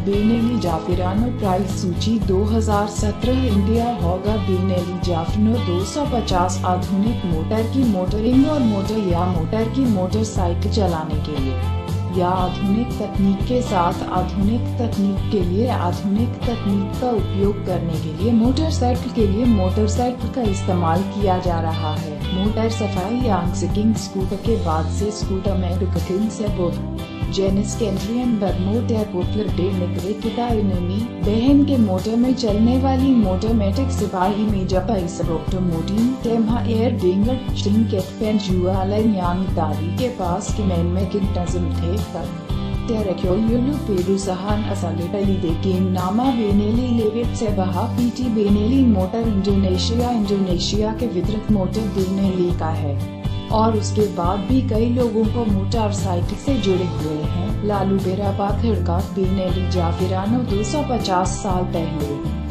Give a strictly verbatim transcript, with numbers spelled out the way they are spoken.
Benelli जाफरानो price सूची दो हज़ार सत्रह इंडिया होगा। बेनेली जाफरानो दो सौ पचास आधुनिक मोटर की मोटरिंग और मोटर या मोटर की मोटरसाइकिल चलाने के लिए या आधुनिक तकनीक के साथ आधुनिक तकनीक के लिए आधुनिक तकनीक का उपयोग करने के लिए मोटरसाइकिल के लिए मोटरसाइकिल का इस्तेमाल किया जा रहा है। मोटर सफाई या अनसिकिंग स्कूटर के बाद से स्कूटर में डुकटिन से बोध जेनिस कैंट्रियन बर्मोटर पोपलर डे निक्रेटिका इनमी बहन के मोटर में चलने वाली मोटरमेटिक सिपाही में जपाइस ऑटोमोटिव टेम्हा एयर डिंगर श्रिंकेट पेन जुआलन यानी दादी के पास कि मैन में किन नजम थे कर टेरेक्योयुलु पेरू सहान असलिटली देकिन नामा बेनेली लेविट से बहा PT Benelli motor Indonesia Indonesia के वितरक मोटर बेनेली का है और उसके बाद भी कई लोगों को मोटरसाइकिल से जुड़े हुए हैं। लालू बेरा पाखड़ का बेनेली जाफरानो दो सौ पचास साल पहले